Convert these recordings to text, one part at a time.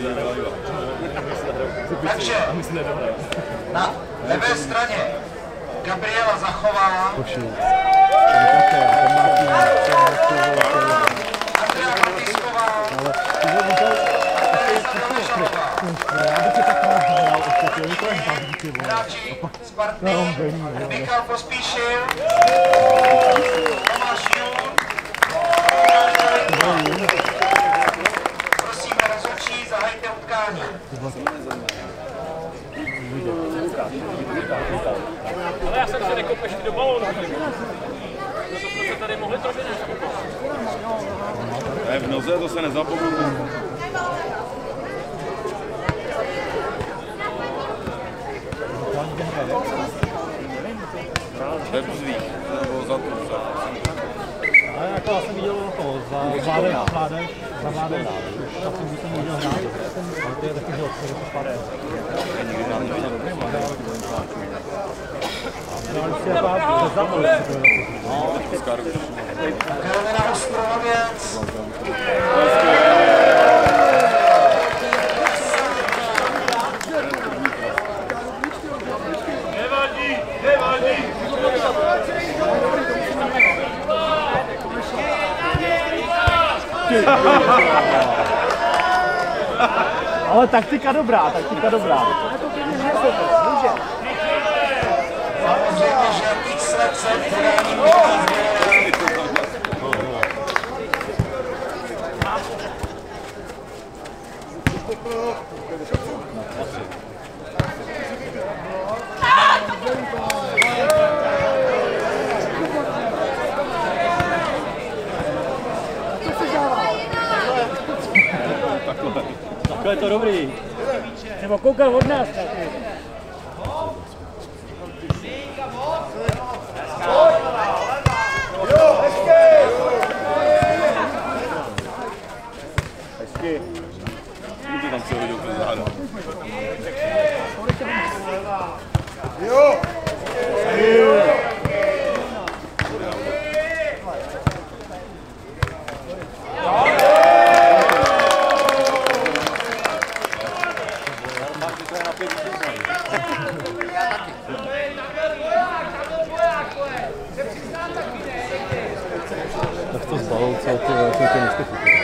Takže na levé straně Gabriela Zachová, Andrea Matisková, hráči Sparty, Michal Pospíšil, Tomáš Jun. Prosíme rozhodčí, zahajte utkání. Ale já jsem se nekopeš do balónu. To jsme se tady mohli trošku neskoupat. Ne, v noze to se nezapomenu. Webzvík, nebo za to. Ale jako já jsem viděl to, za vládem, tak jsem viděl hrát. Ale to je taky, že odpověď to spadne. Nikdy nám neviděl dobrý model. Karolina Ostrohověc. Nevadí. Ale taktika dobrá. Samozřejmě, že x let se podání může. Takhle je to dobrý. Nebo koukal od nás taky. Hezky. Můžu tam se hodil přes záda. Jo! Tak to zbalou celkem nestefí.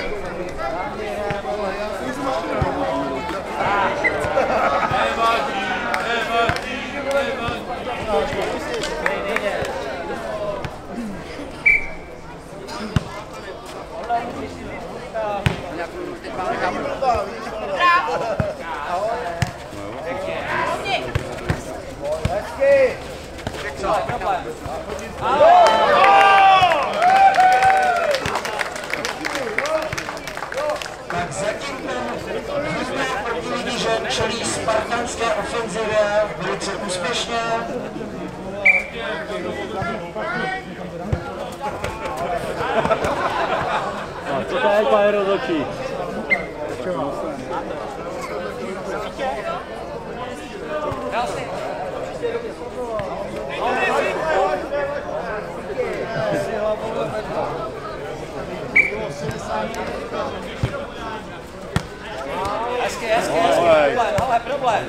Tak zatím protivník, že čelí spartanské ofenzivě velice úspěšně. Co to je, pane rozhodčí? Hezky, problém.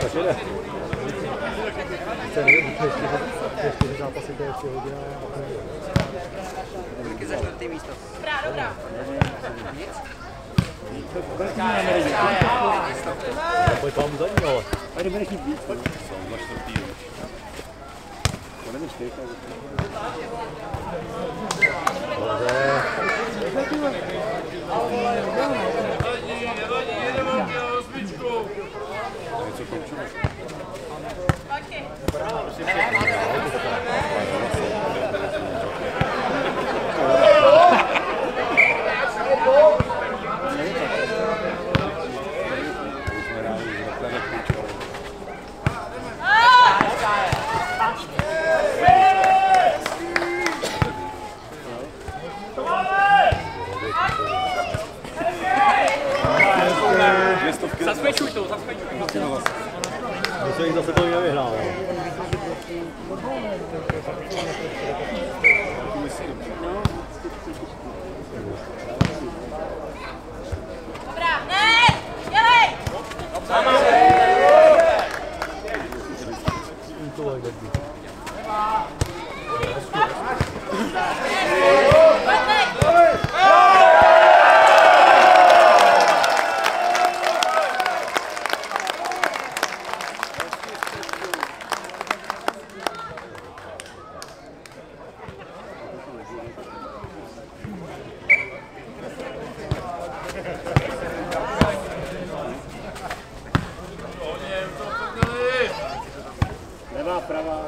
jede. Chce nejde, ještě 4 zápasy, to je 3 hodiny. Taky za 4. místo. Dobrá. Nic? Pojď vám za ní, ale. A kdyby nechít víc, Jsou za 4. To není 4. Něco končilo. Zasvědčuj to, zasvědčuj. Myslím, že zase to nevyhrál. Dobrá, ne! Dělej! levá, pravá.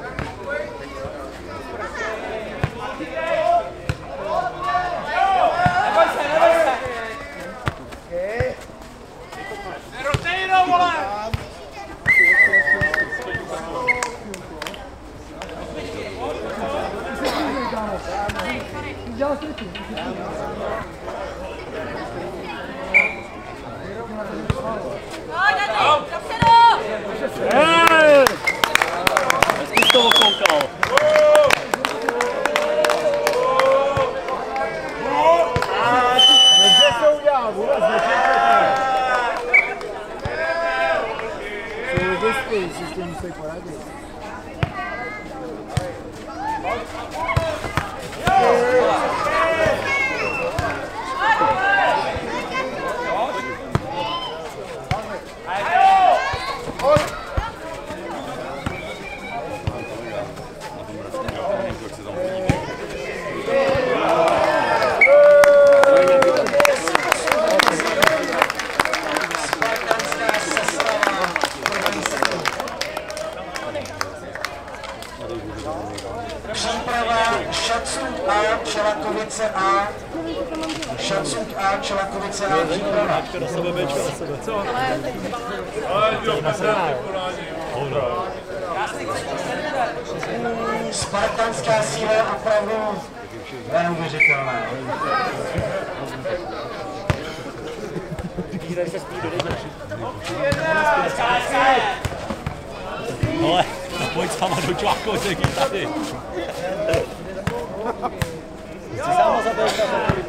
To koukal. Dobře to udělal, vůbec nečekajte. Jsou vysky, si s tím musí poradit. Příprava Šacůk A, Čelakovice A. Šacůk A, Čelakovice A, příprava. Na sebe, Bčko, na sebe. Co? Spartanská síla opravdu neuvěřitelná. Ale pojď sama do čláku, řekni tady. Jsi sama zabejka.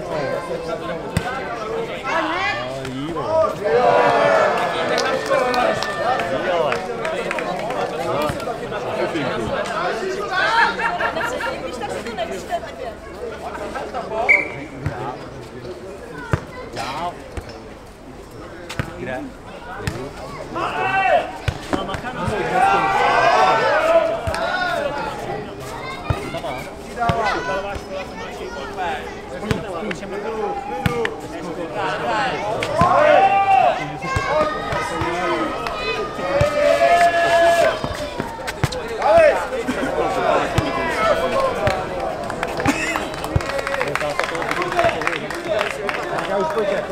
Kde? Já už pojďte.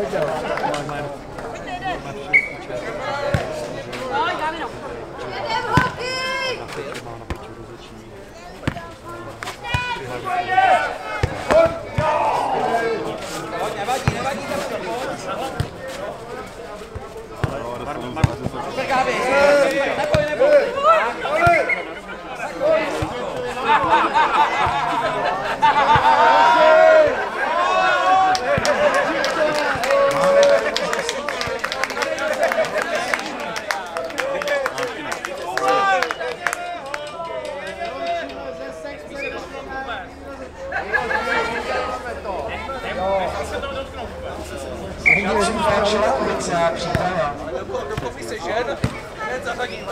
Dobrá příprava. Do kopise žen, hned zařadíme.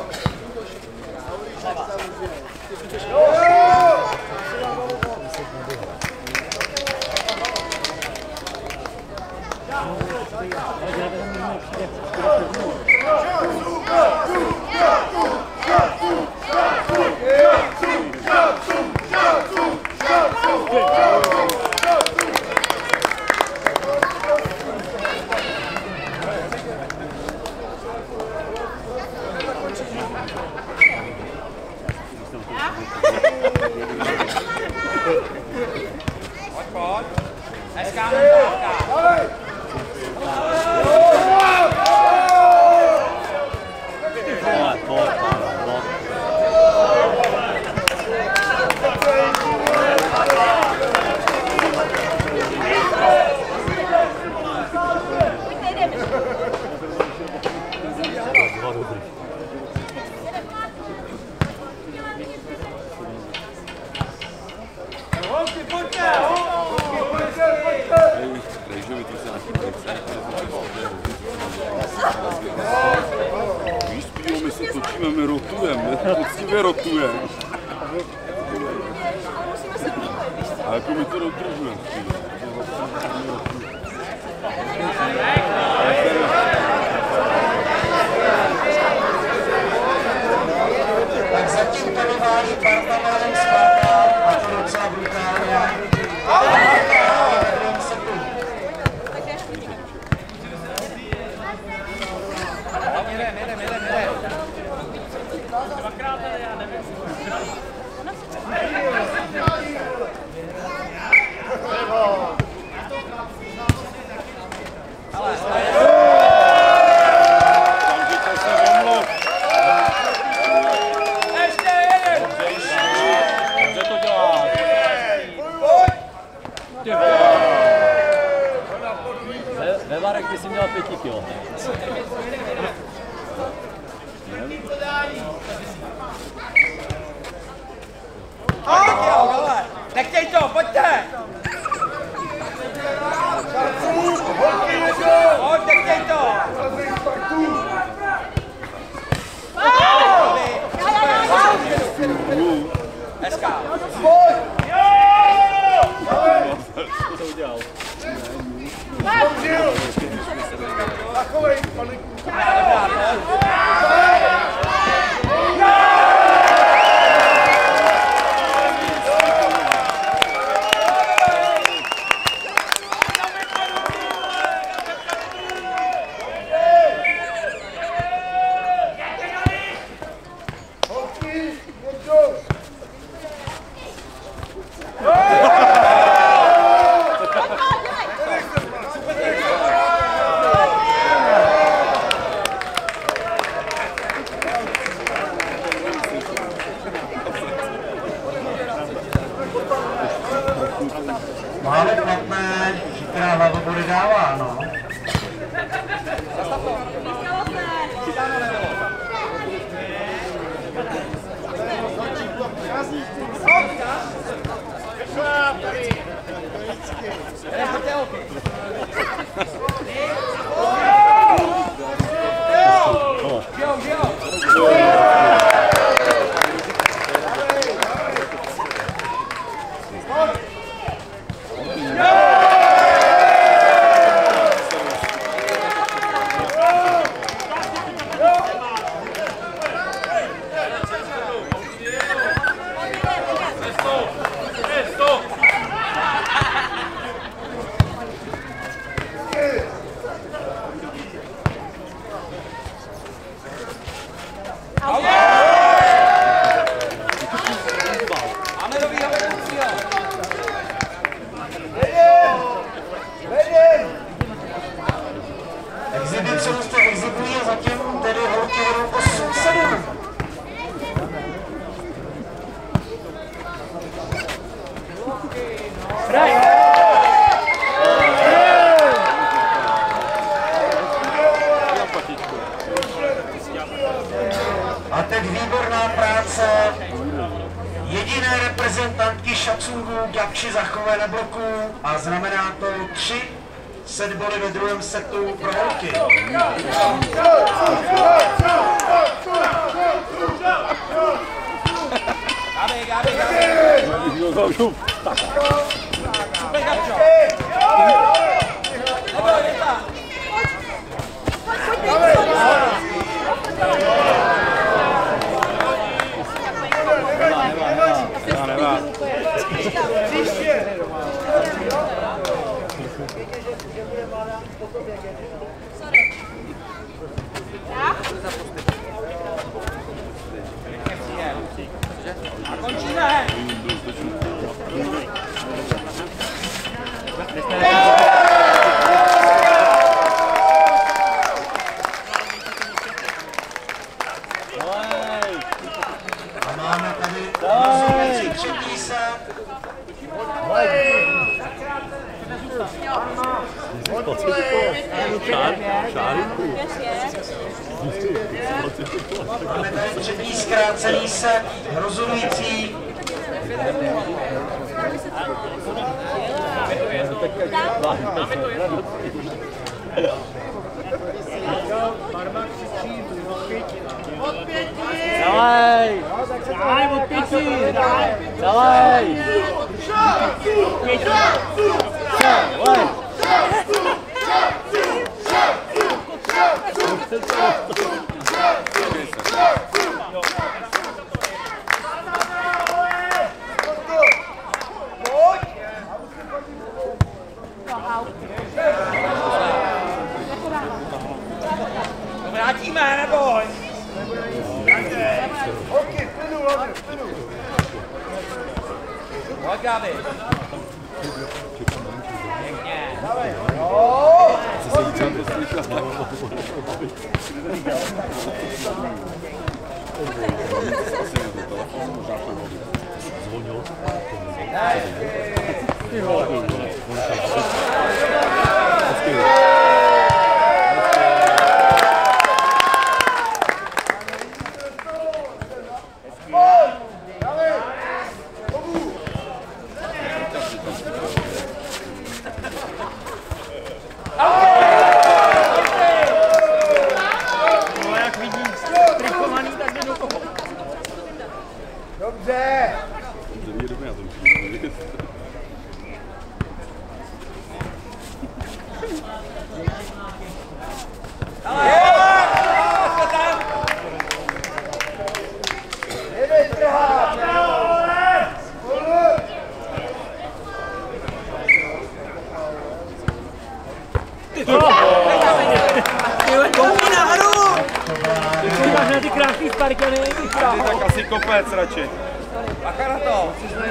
My se točíme, my rotujeme, poctivě rotujeme. A jako my to dodržujeme. Tak zatím tady váží partnerem Sparta a to docela brutálně. Ve Varech by si měla 5 kilo. Nechtěj to, pojďte! Pojď, nechtěj to! Hezká! Co to udělal? Takovej, máme platné, že která hlava bude dává, no. Exibicionista exibují a zatím tedy holky vedou 8-7. A teď výborná práce jediné reprezentantky Šacungu Gabči Zachové na bloku a znamená to 3 set body ve druhém setu pro holky. A máme tady rozhodující třetí set. Máme tady třetí zkrácený set, rozhodující. Dalej! Daj, od 5! Dalej! Vrátíme, neboj! Holky, plynu, plynu. Pojď, Gabi. Dobře. Ty krásný sparkany, Tak asi kopec radši. Bacha na to.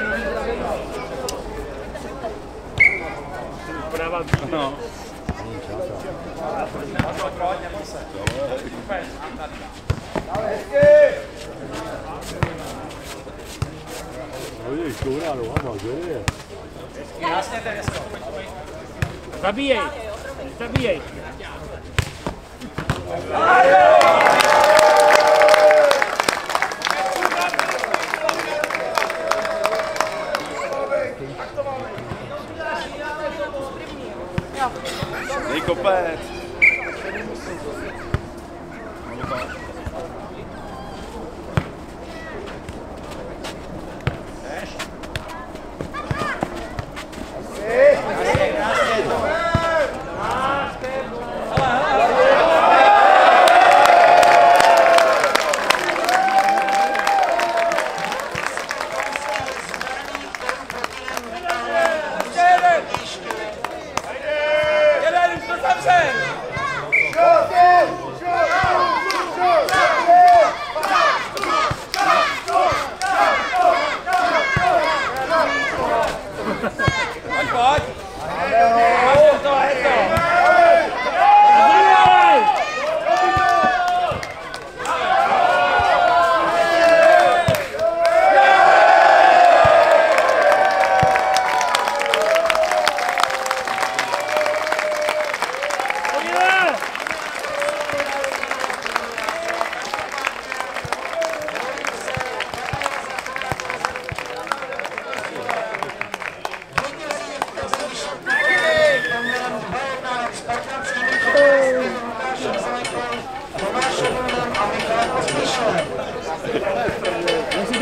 No. Zabíjej! Zabíjej! Dej kopec.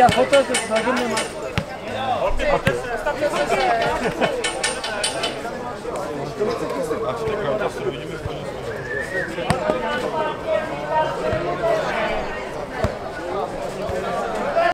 já fotel, to snažím nemá. A co teďka, to si uvidíme v